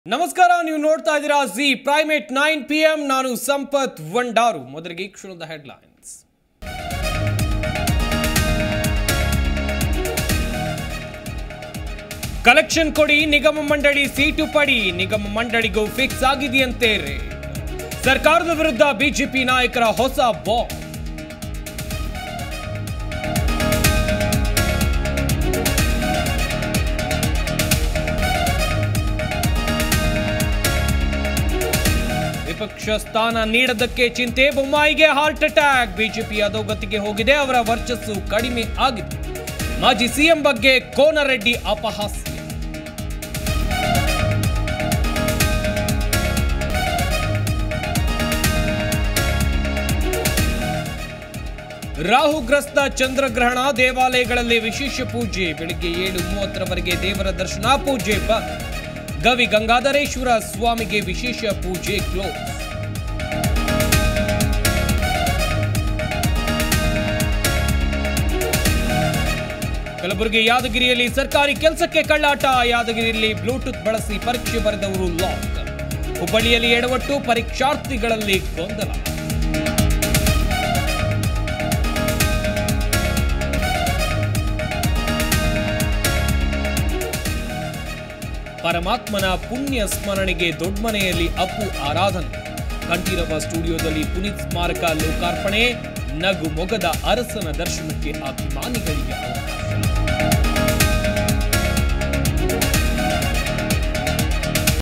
ನಮಸ್ಕಾರ, ನೀವು ನೋಡ್ತಾ ಇದ್ದೀರಾ ಜಿ ಪ್ರೈಮ್ ಎಟ್ 9 PM. ನಾನು ಸಂಪತ್ ವಂಡಾರು. ಮೊದಲಿಗೆ ಕ್ಷಣದ ಹೆಡ್ಲೈನ್ಸ್. ಕಲೆಕ್ಷನ್ ಕೊಡಿ, ನಿಗಮ ಮಂಡಳಿ ಸೀಟು ಪಡಿ. ನಿಗಮ ಮಂಡಳಿಗೂ ಫಿಕ್ಸ್ ಆಗಿದೆಯಂತೆ ರೇಟ್. ಸರ್ಕಾರದ ವಿರುದ್ಧ ಬಿಜೆಪಿ ನಾಯಕರ ಹೊಸ ಬಾಂಬ್. ವಿಪಕ್ಷ ಸ್ಥಾನ ನೀಡದಕ್ಕೆ ಚಿಂತೆ, ಬೊಮ್ಮಾಯಿಗೆ ಹಾರ್ಟ್ ಅಟ್ಯಾಕ್. ಬಿಜೆಪಿ ಅಧೋಗತಿಗೆ ಹೋಗಿದೆ, ಅವರ ವರ್ಚಸ್ಸು ಕಡಿಮೆ ಆಗಿದೆ. ಮಾಜಿ ಸಿಎಂ ಬಗ್ಗೆ ಕೋನರೆಡ್ಡಿ ಅಪಹಾಸ್ಯ. ರಾಹುಗ್ರಸ್ತ ಚಂದ್ರಗ್ರಹಣ, ದೇವಾಲಯಗಳಲ್ಲಿ ವಿಶೇಷ ಪೂಜೆ. ಬೆಳಿಗ್ಗೆ 7:30 ದೇವರ ದರ್ಶನ, ಪೂಜೆ ಬಂದ್. ಗವಿ ಗಂಗಾಧರೇಶ್ವರ ಸ್ವಾಮಿಗೆ ವಿಶೇಷ ಪೂಜೆ ಕ್ಲೋಸ್. ಕಲಬುರಗಿ ಯಾದಗಿರಿಯಲ್ಲಿ ಸರ್ಕಾರಿ ಕೆಲಸಕ್ಕೆ ಕಳ್ಳಾಟ. ಯಾದಗಿರಿಯಲ್ಲಿ ಬ್ಲೂಟೂತ್ ಬಳಸಿ ಪರೀಕ್ಷೆ ಬರೆದವರು ಲಾಕ್. ಹುಬ್ಬಳ್ಳಿಯಲ್ಲಿ ಎಡವಟ್ಟು, ಪರೀಕ್ಷಾರ್ಥಿಗಳಲ್ಲಿ ಗೊಂದಲ. ಪರಮಾತ್ಮನ ಪುಣ್ಯ ಸ್ಮರಣೆಗೆ ದೊಡ್ಡಮನೆಯಲ್ಲಿ ಅಪ್ಪು ಆರಾಧನೆ. ಕಂಠೀರವ ಸ್ಟುಡಿಯೋದಲ್ಲಿ ಪುನೀತ್ ಸ್ಮಾರಕ ಲೋಕಾರ್ಪಣೆ. ನಗು ಮೊಗದ ಅರಸನ ದರ್ಶನಕ್ಕೆ ಅಭಿಮಾನಿಗಳಿಗೆ ಅವಕಾಶ.